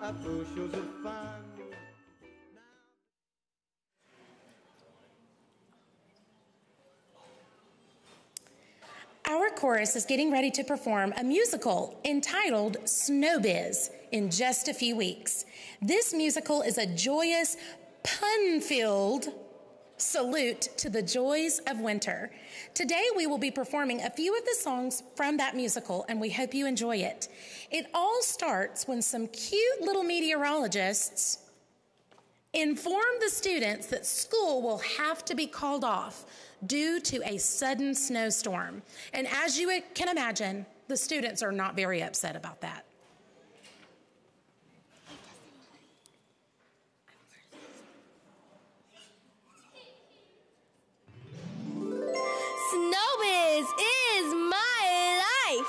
para bushels of fun. Our chorus is getting ready to perform a musical entitled Snowbiz in just a few weeks. This musical is a joyous, pun-filled salute to the joys of winter. Today we will be performing a few of the songs from that musical, and we hope you enjoy it. It all starts when some cute little meteorologists inform the students that school will have to be called off due to a sudden snowstorm. And as you can imagine, the students are not very upset about that. Snowbiz is my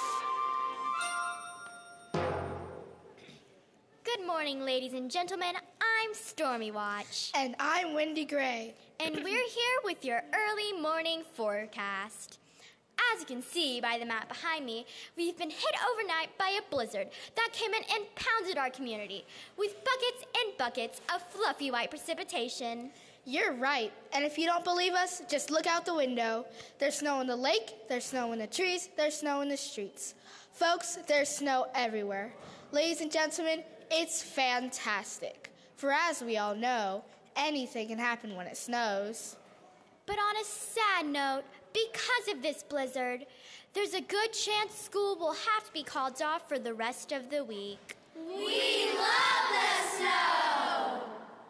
life. Good morning, ladies and gentlemen. I'm Stormy Watch. And I'm Wendy Gray. And we're here with your early morning forecast. As you can see by the map behind me, we've been hit overnight by a blizzard that came in and pounded our community with buckets and buckets of fluffy white precipitation. You're right. And if you don't believe us, just look out the window. There's snow in the lake, there's snow in the trees, there's snow in the streets. Folks, there's snow everywhere. Ladies and gentlemen, it's fantastic. For as we all know, anything can happen when it snows. But on a sad note, because of this blizzard, there's a good chance school will have to be called off for the rest of the week. We love the snow!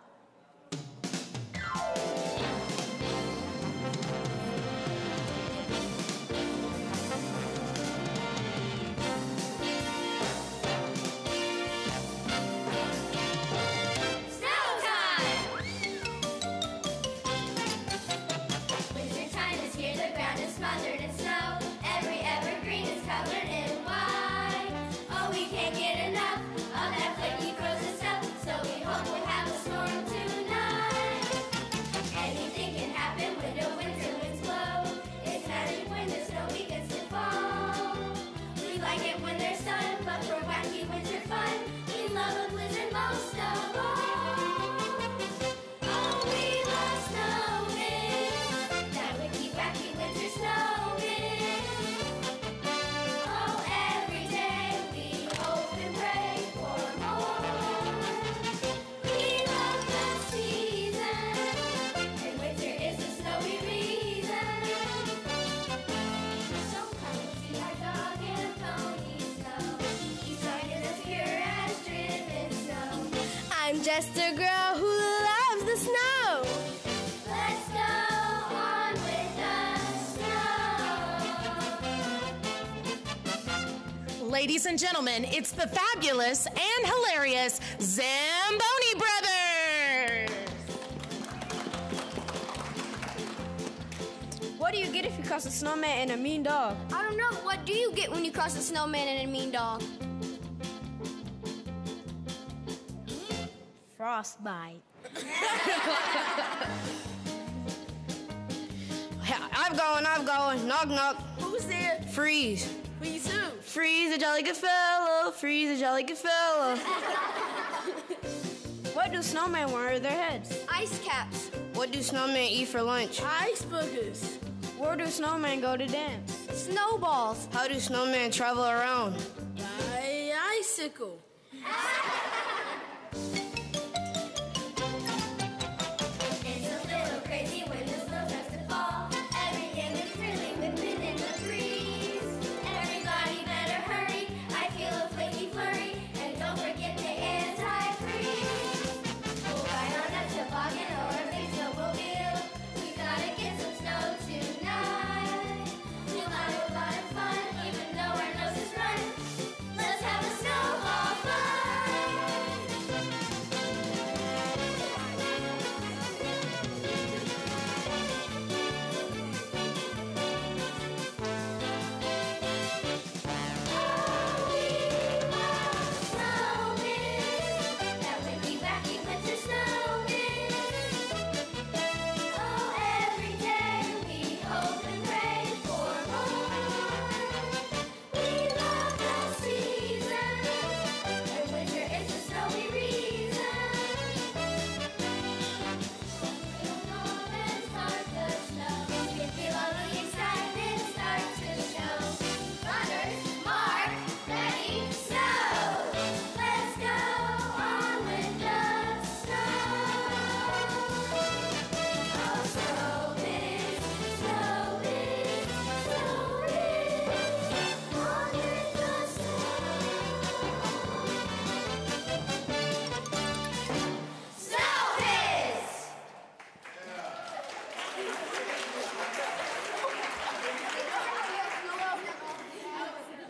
I'm just a girl who loves the snow. Let's go on with the snow. Ladies and gentlemen, it's the fabulous and hilarious Zamboni Brothers. What do you get if you cross a snowman and a mean dog? I don't know. What do you get when you cross a snowman and a mean dog? Frostbite. I'm going. Knock, knock. Who's there? Freeze. Freeze who? Freeze a jolly good fellow. Freeze a jolly good fellow. What do snowmen wear on their heads? Ice caps. What do snowmen eat for lunch? Ice boogers. Where do snowmen go to dance? Snowballs. How do snowmen travel around? By icicle.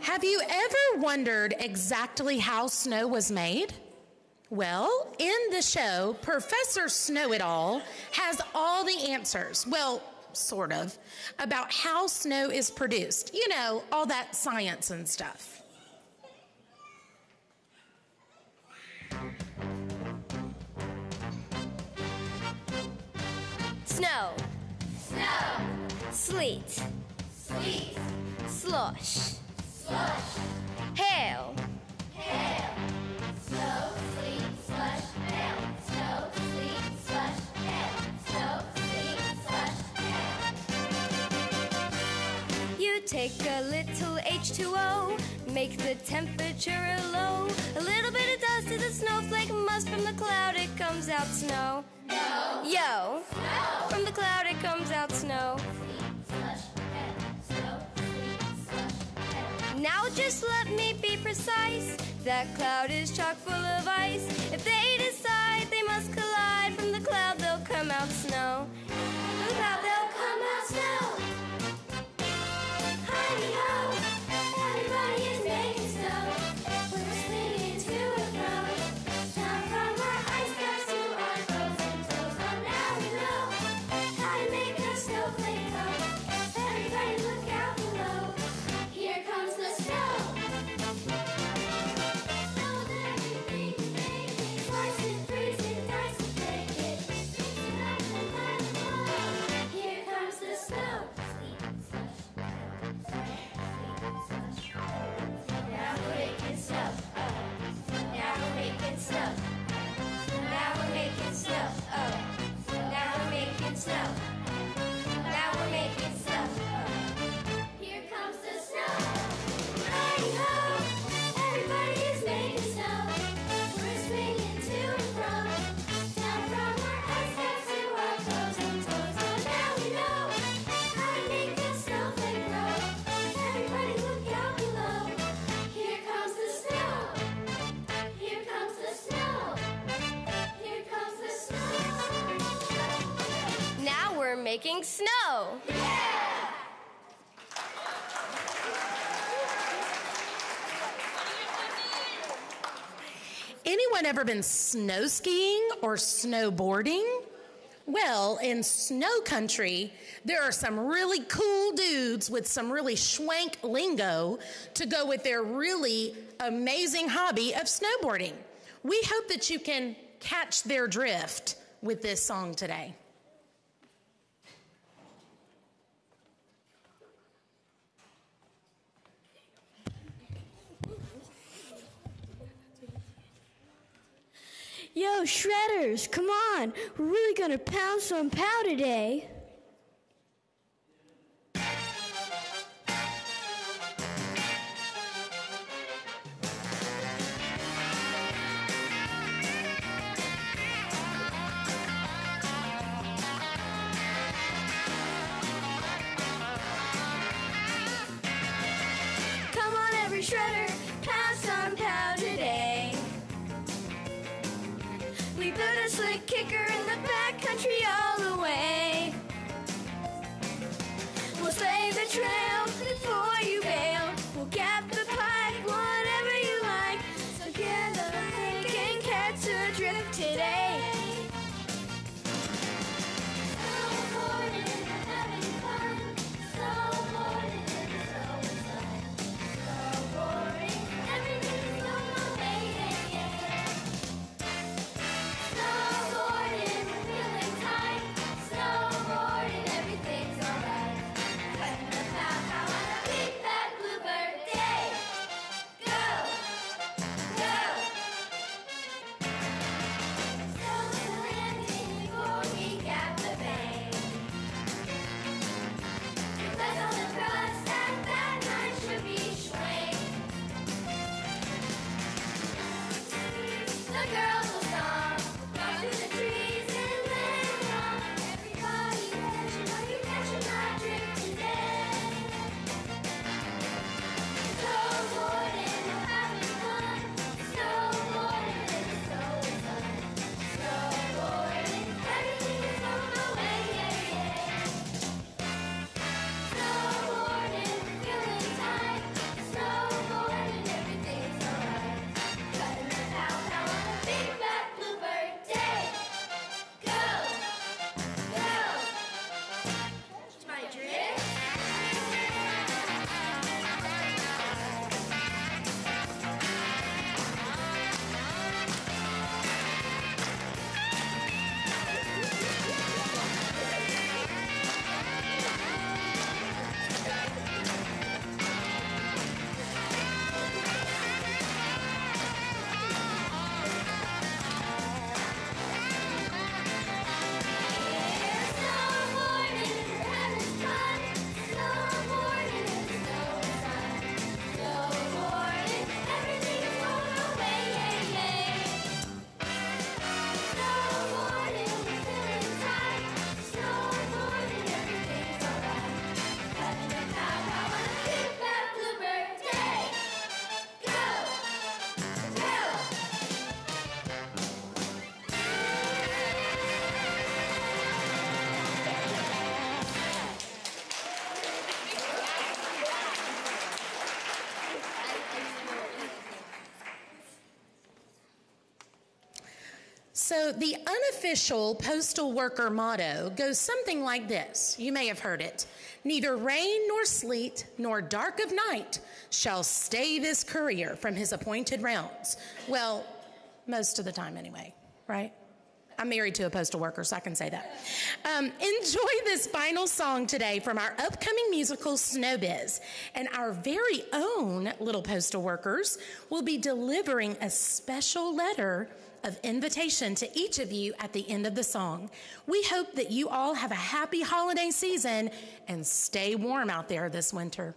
Have you ever wondered exactly how snow was made? Well, in the show, Professor Snow-It-All has all the answers, well, sort of, about how snow is produced. You know, all that science and stuff. Snow. Snow. Sleet. Sleet. Slush. Slush. Hail. Hail. Snow, sleet, slush, hail. Snow, sleet, slush, hail. Snow, sleet, slush, hail. You take a little H2O, make the temperature low. A little bit of dust is a snowflake, must from the cloud it comes out snow. No. Yo, Snow. from the cloud it comes out snow. Sleet, slush, hail. Snow, sleet, slush, hail. Now just let me be precise. That cloud is chock full of ice. If they decide they must collide, from the cloud they'll come out snow. From the cloud they'll come out snow. Hi-yo, everybody is making snow. We're swinging to and fro. Down from our ice caps to our frozen toes. Oh, now we know how to make a snowflake grow. Everybody look out below. Here comes the snow. Snow's everything you make it. Slice it, freeze it, dice it, bake it. Mix it up and let it blow. Here comes the snow. Sleet, slush, now we're making snow. Now we're making snow. Now we're making snow. Now we're making snow. Now we're making snow. Here comes the snow. Hi-ho, everybody is making snow. We're swinging to and fro. Down from our ice caps to our frozen toes. Oh, now we know how to make a snowflake grow. Everybody look out below. Here comes the snow. Here comes the snow. Here comes the snow. Now we're making snow. Anyone ever been snow skiing or snowboarding? Well, in snow country, there are some really cool dudes with some really schwank lingo to go with their really amazing hobby of snowboarding. We hope that you can catch their drift with this song today. Yo, shredders, come on. We're really gonna pound some pow today. Come on, every shredder, pound some pow today. We put a slick kicker in the back country all the way. We'll slay the trail before you bail. We'll gap the pipe, whatever you like. Together we can catch a drift today. Snowboarding and having fun. Snowboarding in the snow and sun. Snowboarding, everything's on my way, yeah, yeah. Snowboarding So the unofficial postal worker motto goes something like this. You may have heard it. Neither rain nor sleet nor dark of night shall stay this courier from his appointed rounds. Well, most of the time anyway, right? I'm married to a postal worker, so I can say that. Enjoy this final song today from our upcoming musical, Snowbiz. And our very own little postal workers will be delivering a special letter of invitation to each of you at the end of the song. We hope that you all have a happy holiday season and stay warm out there this winter.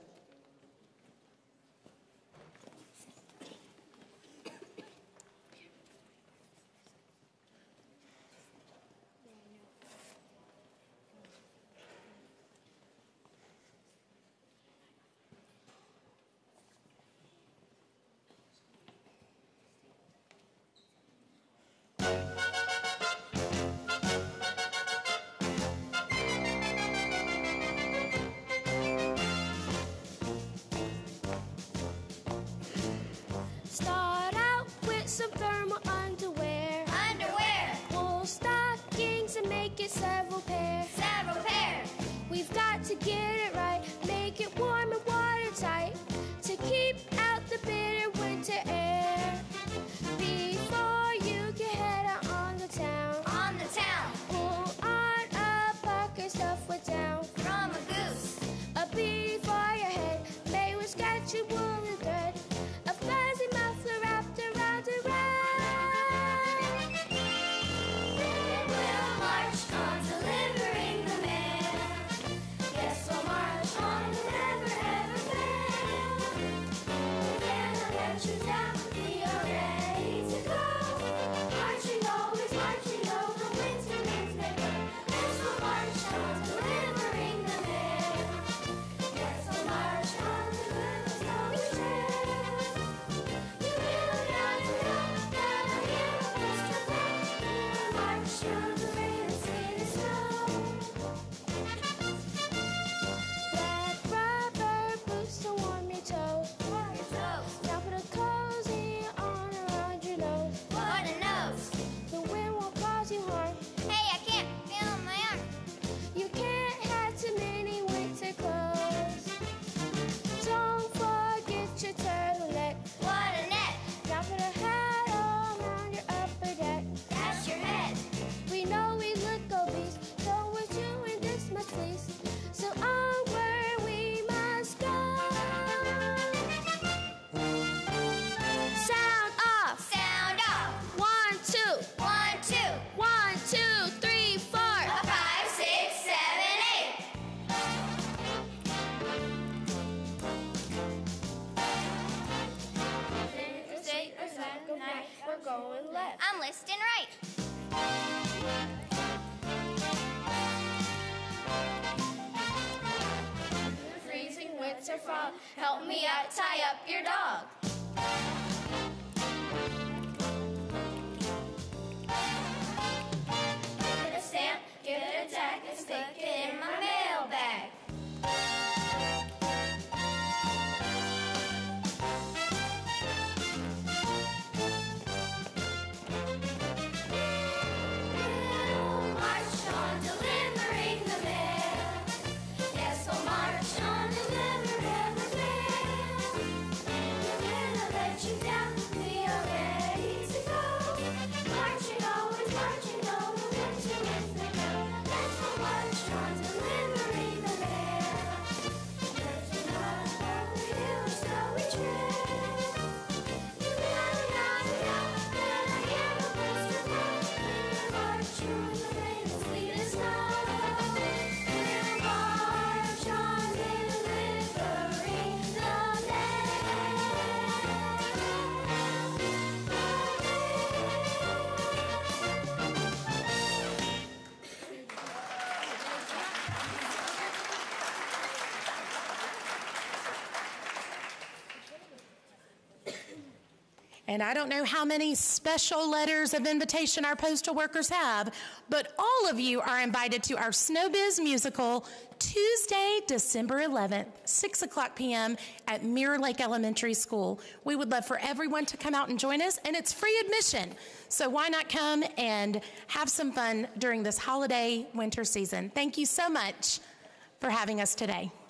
Start out with some thermal underwear. Underwear. Wool stockings and make it several pairs. Several pairs. We've got to get it right, make it warm and watertight to keep out the bitter winter air. Before you can head out on the town, On the town. pull on a pocket stuffed with down. From a goose. A bead for your head, made with scratchy woolly thread. A fuzzy muffler wrapped around and round. Then we'll march on delivering the mail. Yes, we'll march on and never ever fail. Then I'll let you down, we are ready to go. Marching always, marching over winter winds may blow. Yes, we'll march on delivering the mail. Yes, we'll march on the good snowy trail. You will not hear a orchestra play. We'll march through the rain and sleet and snow. Black rubber boots to warm your toes. Warm your toes. Now put a cozy on around your nose. What a nose. The wind won't cause you harm. Hey, I can't feel my arm. You can't have too many winter clothes. Don't forget your turtleneck. What a neck. Now put a hat all around your upper deck. That's your head. We know we look obese, so we're chewing this much fleece. So onward we must go. Sound off. Sound off. 1, 2. 1, 2. 1, 2, 3, 4. 5, 6, 7, 8. State or second night. We're going left. I'm listing right. Freezing winter fog. Help me out, tie up your dog. Get a stamp, get a tag, and stick it in my mailbag. We'll march on delivering the mail. Yes, we'll march on and never ever fail. And I don't know how many special letters of invitation our postal workers have, but all of you are invited to our Snowbiz musical Tuesday, December 11th, 6 o'clock p.m. at Mirror Lake Elementary School. We would love for everyone to come out and join us, and it's free admission. So why not come and have some fun during this holiday winter season? Thank you so much for having us today.